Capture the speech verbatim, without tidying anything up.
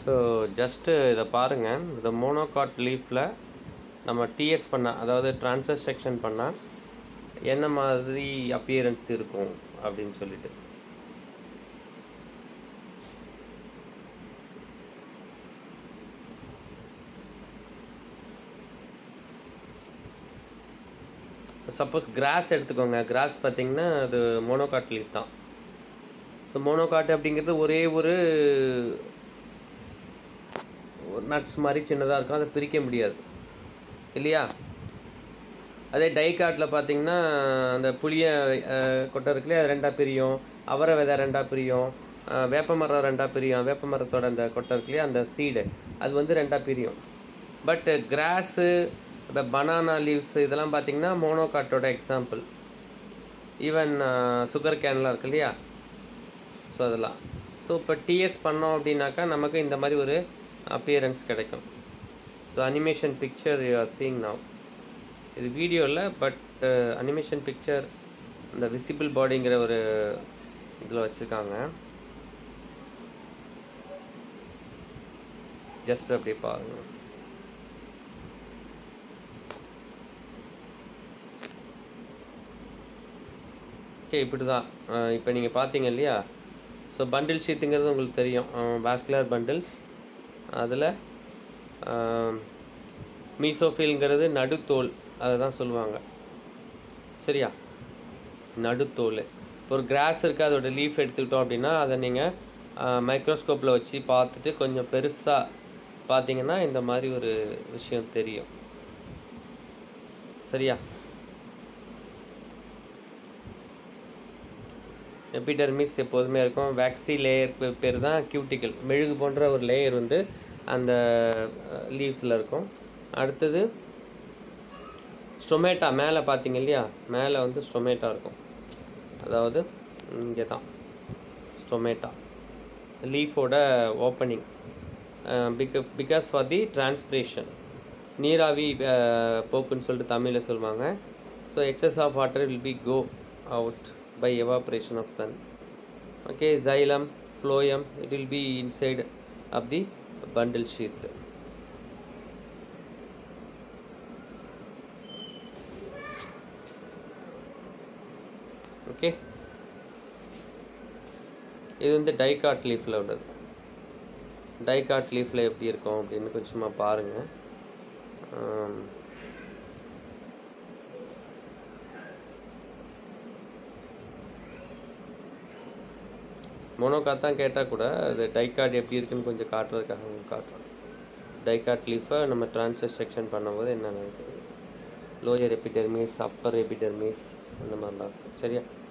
So just இதை பாருங்கள். இந்த மோனோகாட் லீஃபில் நம்ம டிஎஸ் பண்ணால், அதாவது ட்ரான்ஸ்வர் செக்ஷன் பண்ணால் என்ன மாதிரி அப்பியரன்ஸ் இருக்கும் அப்படின்னு சொல்லிட்டு. சப்போஸ் கிராஸ் எடுத்துக்கோங்க. கிராஸ் பார்த்திங்கன்னா அது மோனோகாட் லீஃப் தான். ஸோ மோனோகாட் அப்படிங்கிறது ஒரே ஒரு நட்ஸ் மாதிரி சின்னதாக இருக்கும், அதை பிரிக்க முடியாது இல்லையா? அதே டைகாட்டில் பார்த்திங்கன்னா அந்த புளிய கொட்டை இருக்குல்லையே, அது ரெண்டாக பிரியும். அவரை விதை ரெண்டாக பிரியும். வேப்ப மரம் ரெண்டாக பிரியும். வேப்ப மரத்தோட அந்த கொட்டை இருக்குல்லையே, அந்த சீடு, அது வந்து ரெண்டாக பிரியும். பட் கிராஸு, இப்போ பனானா லீவ்ஸ் இதெல்லாம் பார்த்திங்கன்னா மோனோகாட்டோட எக்ஸாம்பிள். ஈவன் சுகர் கேன்லாம் இருக்கு இல்லையா, ஸோ அதெல்லாம். ஸோ இப்போ டிஎஸ் பண்ணோம் அப்படின்னாக்கா நமக்கு இந்த மாதிரி ஒரு அப்பியரன்ஸ் கிடைக்கும். So animation picture you are seeing now. இது வீடியோ இல்லை, பட் அனிமேஷன் பிக்சர் இந்த விசிபிள் பாடிங்கிற ஒரு இதில் வச்சுருக்காங்க. ஜஸ்ட் அப்படியே பாருங்கள். ஓகே, இப்படி தான். இப்போ நீங்கள் பார்த்தீங்க இல்லையா? ஸோ பண்டில் ஷீத்துங்கிறது உங்களுக்கு தெரியும், வாஸ்குலர் பண்டில்ஸ். அதில் மீசோஃபில்ங்கிறது நடுத்தோல், அதை தான் சொல்லுவாங்க. சரியா? நடுத்தோல். இப்போ ஒரு கிராஸ் இருக்குது, அதோட லீஃப் எடுத்துக்கிட்டோம் அப்படின்னா அதை நீங்கள் மைக்ரோஸ்கோப்பில் வச்சு பார்த்துட்டு கொஞ்சம் பெருசாக பார்த்தீங்கன்னா இந்த மாதிரி ஒரு விஷயம் தெரியும். சரியா? எபிடெர்மிஸ் எப்போதுமே இருக்கும். வேக்சி லேயர் பேர் தான் கியூட்டிக்கல். மெழுகு போன்ற ஒரு லேயர் வந்து அந்த லீவ்ஸில் இருக்கும். அடுத்தது ஸ்டொமேட்டா. மேலே பார்த்தீங்க இல்லையா, மேலே வந்து ஸ்டொமேட்டா இருக்கும். அதாவது இங்கே தான் ஸ்டொமேட்டா, லீஃபோட ஓப்பனிங். பிக பிகாஸ் ஃபார் தி டிரான்ஸ்பிரேஷன், நீராவி போக்குன்னு சொல்லிட்டு தமிழில் சொல்லுவாங்க. So excess of water will be go out by evaporation of sun. Okay, xylem, phloem, it will be inside of the bundle sheath. Okay, இது வந்து டைகாட் லீஃபில் உள்ளது. டைகாட் லீஃபில் எப்படி இருக்கும் அப்படின்னு கொஞ்சமா பாருங்கள். மோனோகாட் தான் கேட்டால் கூட அது டைகாட் எப்படி இருக்குன்னு கொஞ்சம் காட்டுறதுக்காக காட்டுறோம். டைகாட் லீஃபை நம்ம ட்ரான்ஸ்வர் செக்ஷன் பண்ணும்போது என்ன நடக்குது, லோயர் எபிடெர்மிஸ், அப்பர் எபிடெர்மிஸ், அந்த மாதிரிலாம் இருக்குது. சரியா?